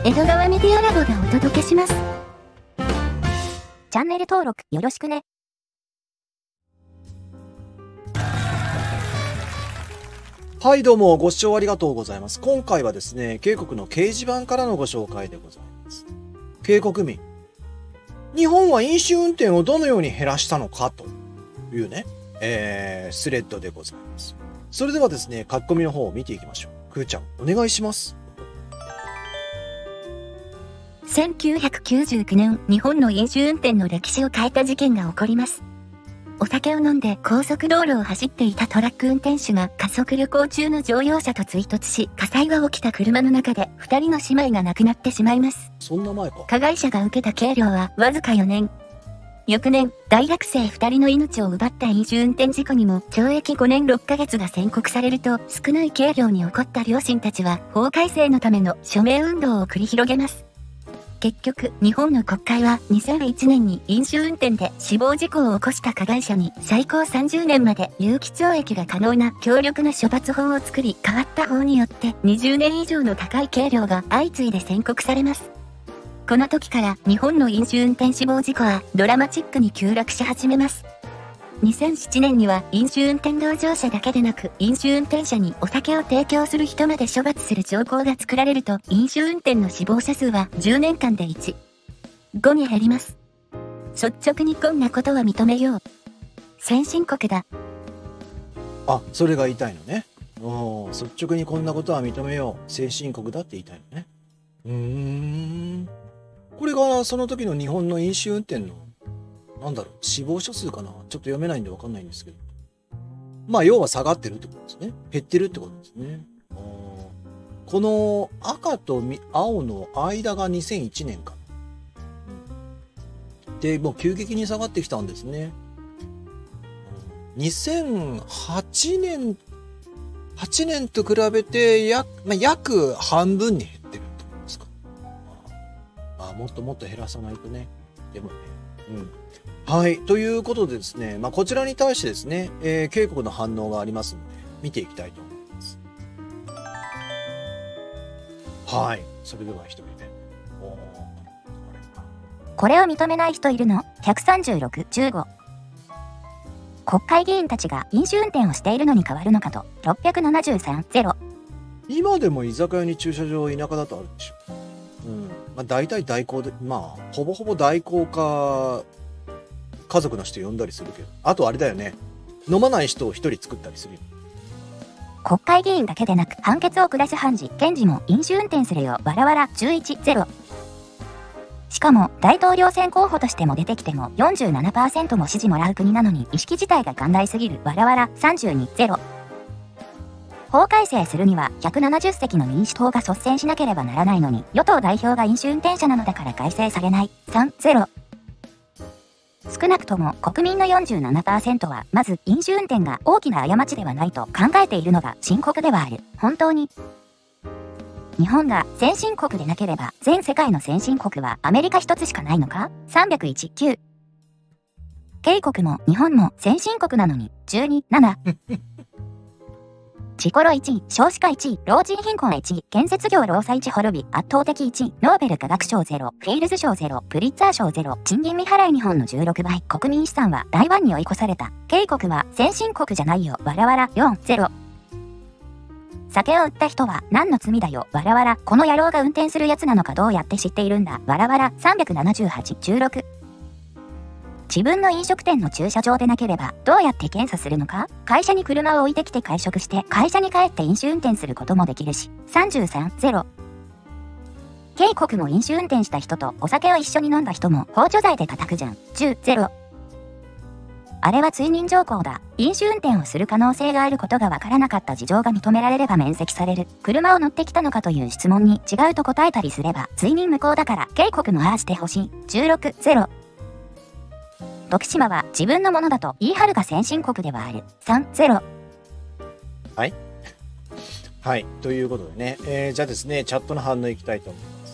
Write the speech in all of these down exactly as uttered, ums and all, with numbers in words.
江戸川メディアラボがお届けします。チャンネル登録よろしくね。 はいどうもご視聴ありがとうございます。今回はですね、渓谷の掲示板からのご紹介でございます。渓谷民。日本は飲酒運転をどのように減らしたのかというね、えー、スレッドでございます。それではですね、書き込みの方を見ていきましょう。くーちゃん、お願いします。 せんきゅうひゃくきゅうじゅうきゅうねん、日本の飲酒運転の歴史を変えた事件が起こります。お酒を飲んで高速道路を走っていたトラック運転手が加速旅行中の乗用車と追突し、火災が起きた車の中でふたりの姉妹が亡くなってしまいます。 そんな前か。 加害者が受けた刑量はわずかよねん。翌年、大学生ふたりの命を奪った飲酒運転事故にも懲役ごねんろっかげつが宣告されると、少ない刑量に怒った両親たちは法改正のための署名運動を繰り広げます。結局、日本の国会はにせんいちねんに飲酒運転で死亡事故を起こした加害者に最高さんじゅうねんまで有期懲役が可能な強力な処罰法を作り、変わった法によってにじゅうねん以上の高い刑量が相次いで宣告されます。この時から日本の飲酒運転死亡事故はドラマチックに急落し始めます。にせんななねんには飲酒運転同乗者だけでなく、飲酒運転者にお酒を提供する人まで処罰する条項が作られると、飲酒運転の死亡者数はじゅうねんかんでいち、ごに減ります。率直にこんなことは認めよう。先進国だ。 あ、それが言いたいのね。おー、率直にこんなことは認めよう。先進国だって言いたいのね。うーん。これがその時の日本の飲酒運転のなんだろう、死亡者数かな、ちょっと読めないんでわかんないんですけど。まあ、要は下がってるってことですね。減ってるってことですね。この赤と青の間がにせんいちねんか。で、もう急激に下がってきたんですね。にせんはちねん、はちねんと比べて約、まあ、約半分に減ってるってことですか。まあ、もっともっと減らさないとね。でもね。うん。はい。ということでですね、まあ、こちらに対してですね、えー、渓谷の反応がありますので、見ていきたいと思います。はい。それでは一人目。おー、 これを認めない人いるの ?ひゃくさんじゅうろく、じゅうご。国会議員たちが飲酒運転をしているのに変わるのかと、ろっぴゃくななじゅうさん、ゼロ。 今でも居酒屋に駐車場田舎だとあるでしょ。うん。まあ、大体代行で、まあ、ほぼほぼ代行か、家族の人呼んだりするけど、あとあれだよね、飲まない人を一人作ったりするよ。 国会議員だけでなく判決を下す判事、検事も飲酒運転するよわらわらじゅういち、ゼロ。しかも大統領選候補としても出てきても よんじゅうななパーセント も支持もらう国なのに意識自体が寛大すぎるわらわらさんじゅうに、ゼロ。法改正するにはひゃくななじゅっせきの民主党が率先しなければならないのに、与党代表が飲酒運転者なのだから改正されないさん、ゼロ。少なくとも国民の よんじゅうななパーセント はまず飲酒運転が大きな過ちではないと考えているのが深刻ではある。本当に日本が先進国でなければ全世界の先進国はアメリカ一つしかないのか ?さんびゃくいち、きゅう。渓谷も日本も先進国なのにじゅうに、なな。ジコロいちい、少子化いちい、老人貧困いちい、建設業労災地滅び、圧倒的いちい、ノーベル化学賞ゼロ、フィールズ賞ゼロ、プリッツァー賞ゼロ、賃金未払い日本のじゅうろくばい、国民資産は台湾に追い越された。渓谷は先進国じゃないよ、わらわらよん、ゼロ。酒を売った人は何の罪だよ、わらわら、この野郎が運転するやつなのかどうやって知っているんだ、わらわらさんびゃくななじゅうはち、じゅうろく。自分の飲食店の駐車場でなければどうやって検査するのか？会社に車を置いてきて会食して会社に帰って飲酒運転することもできるし。さんじゅうさん、ゼロ。渓谷も飲酒運転した人とお酒を一緒に飲んだ人も幇助罪で叩くじゃん。じゅう、ゼロ。あれは追認条項だ。飲酒運転をする可能性があることがわからなかった事情が認められれば免責される。車を乗ってきたのかという質問に違うと答えたりすれば追認無効だから渓谷もああしてほしい。じゅうろく、ゼロ。徳島は自分のものだと言い張るが先進国ではある。さん、ゼロ。 はい。はい。ということでね、えー、じゃあですね、チャットの反応いきたいと思います。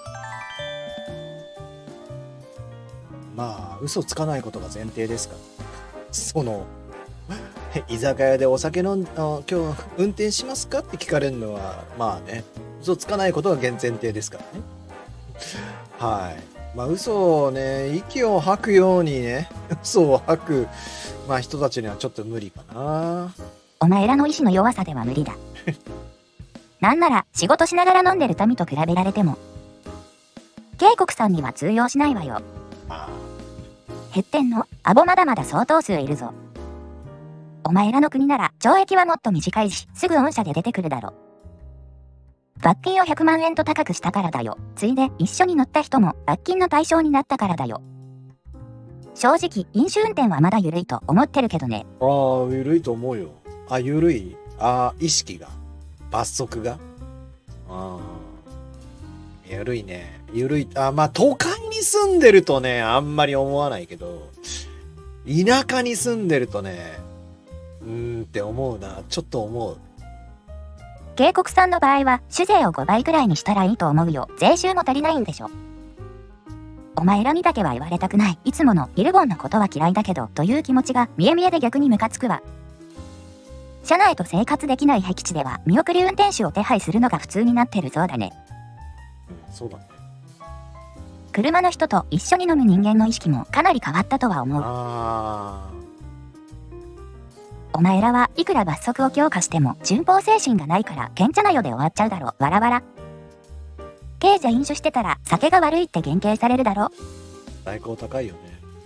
まあ、嘘つかないことが前提ですから。その、居酒屋でお酒飲ん、あ今日運転しますかって聞かれるのは、まあね、 嘘つかないことが原前提ですからね。はい。まあ嘘をね、息を吐くようにね、嘘を吐く、まあ人たちにはちょっと無理かな。 お前らの意志の弱さでは無理だ。なんなら仕事しながら飲んでる民と比べられても、警国さんには通用しないわよ。 あ減ってんのアボまだまだ相当数いるぞ。お前らの国なら懲役はもっと短いし、すぐ御社で出てくるだろ。罰金をひゃくまんえんと高くしたからだよ。ついで一緒に乗った人も罰金の対象になったからだよ。正直、飲酒運転はまだ緩いと思ってるけどね。 あー、緩いと思うよ。あ、緩いあー、意識が。罰則が。あー、緩いね。緩い。あ、まあ、都会に住んでるとね、あんまり思わないけど、田舎に住んでるとね、うーんって思うな。ちょっと思う。 警国さんの場合は、酒税をごばいくらいにしたらいいと思うよ。税収も足りないんでしょ。お前らにだけは言われたくない。いつものイルボンのことは嫌いだけど、という気持ちが見え見えで逆にムカつくわ。車内と生活できない僻地では、見送り運転手を手配するのが普通になってるそうだね。 うん、そうだね。 車の人と一緒に飲む人間の意識もかなり変わったとは思う。 あー。 お前らはいくら罰則を強化しても順法精神がないからけんちゃなよで終わっちゃうだろ。わらわら。刑じゃ飲酒してたら酒が悪いって減刑されるだろ。 代行高いよね。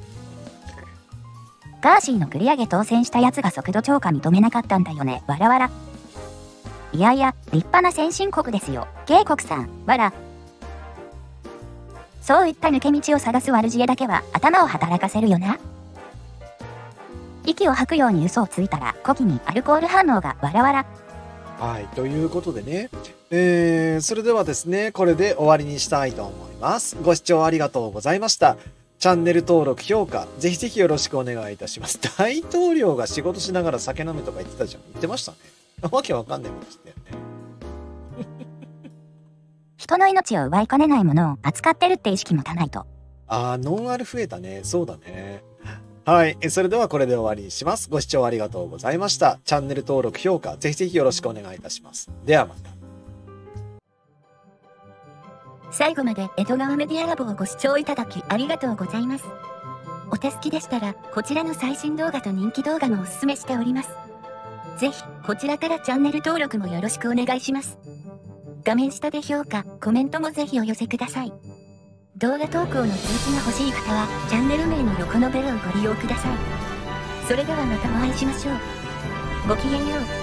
ガーシーの繰り上げ当選したやつが速度超過認めなかったんだよね。わらわら。いやいや、立派な先進国ですよ。警国さん、わら。そういった抜け道を探す悪知恵だけは頭を働かせるよな。息を吐くように嘘をついたら呼気にアルコール反応がわらわら。 はい。ということでね。えー、それではですね、これで終わりにしたいと思います。ご視聴ありがとうございました。チャンネル登録、評価、ぜひぜひよろしくお願いいたします。大統領が仕事しながら酒飲むとか言ってたじゃん。言ってましたね。わけわかんないことしてよね。 人の命を奪いかねないものを扱ってるって意識持たないと。 あー、ノンアル増えたね。そうだね。はい。それではこれで終わりにします。ご視聴ありがとうございました。チャンネル登録、評価、ぜひぜひよろしくお願いいたします。ではまた。 最後まで江戸川メディアラボをご視聴いただきありがとうございます。お手すきでしたら、こちらの最新動画と人気動画もおすすめしております。ぜひ、こちらからチャンネル登録もよろしくお願いします。画面下で評価、コメントもぜひお寄せください。動画投稿の通知が欲しい方は、チャンネル名の横のベルをご利用ください。それではまたお会いしましょう。ごきげんよう。